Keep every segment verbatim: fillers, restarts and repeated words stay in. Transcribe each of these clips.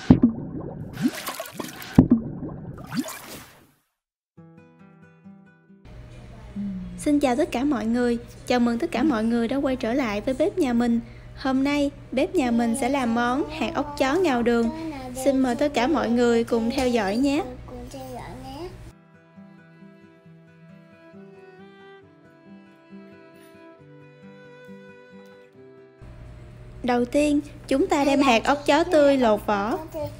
Xin chào tất cả mọi người, chào mừng tất cả mọi người đã quay trở lại với bếp nhà mình. Hôm nay, bếp nhà mình sẽ làm món hạt ốc chó ngao đường. Xin mời tất cả mọi người cùng theo dõi nhé. Đầu tiên, chúng ta đem hạt ốc chó tươi lột vỏ.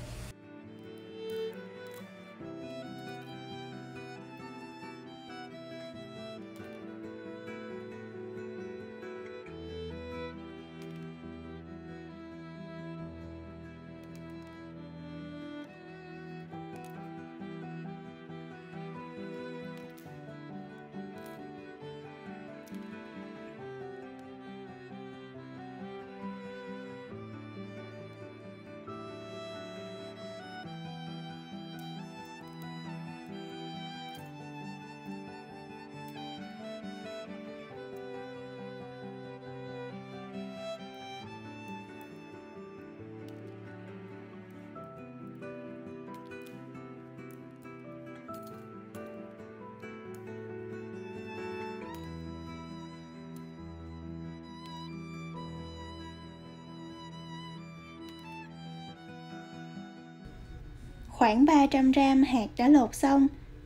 Khoảng ba trăm gam hạt đã lột xong.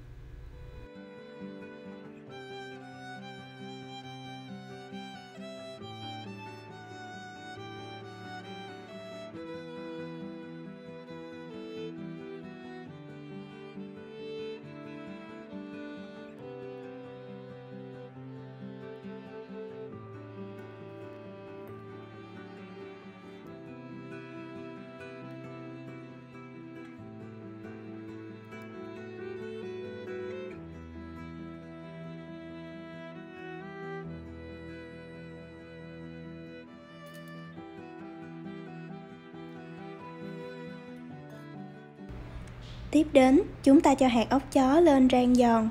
Tiếp đến, chúng ta cho hạt ốc chó lên rang giòn.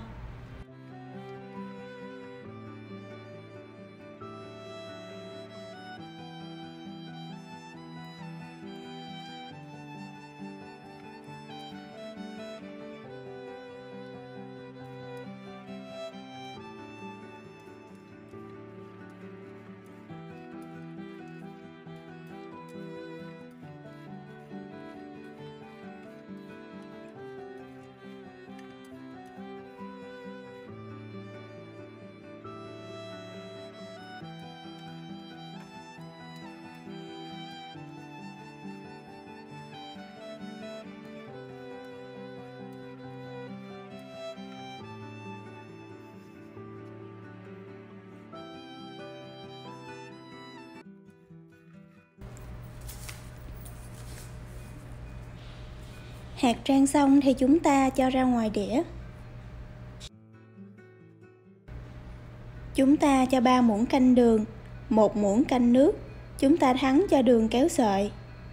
Hạt rang xong thì chúng ta cho ra ngoài đĩa. Chúng ta cho ba muỗng canh đường, một muỗng canh nước. Chúng ta thắng cho đường kéo sợi.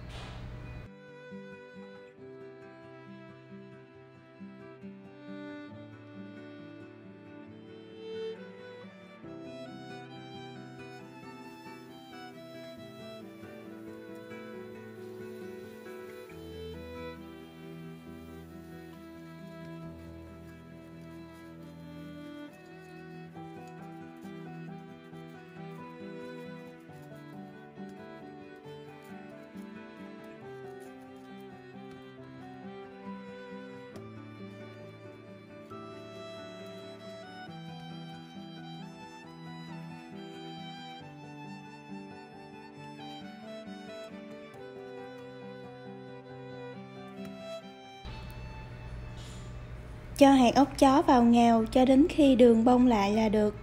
Cho hạt ốc chó vào ngào cho đến khi đường bông lại là được.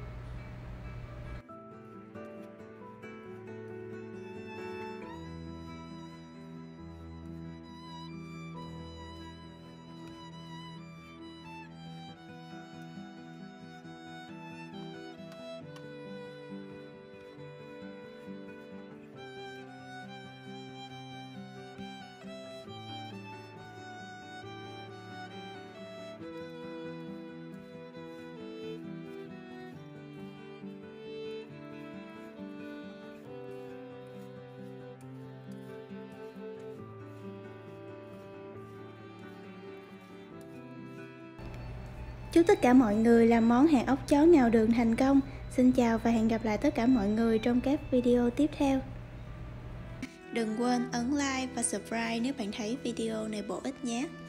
Chúc tất cả mọi người làm món hạt ốc chó ngào đường thành công. Xin chào và hẹn gặp lại tất cả mọi người trong các video tiếp theo. Đừng quên ấn like và subscribe nếu bạn thấy video này bổ ích nhé.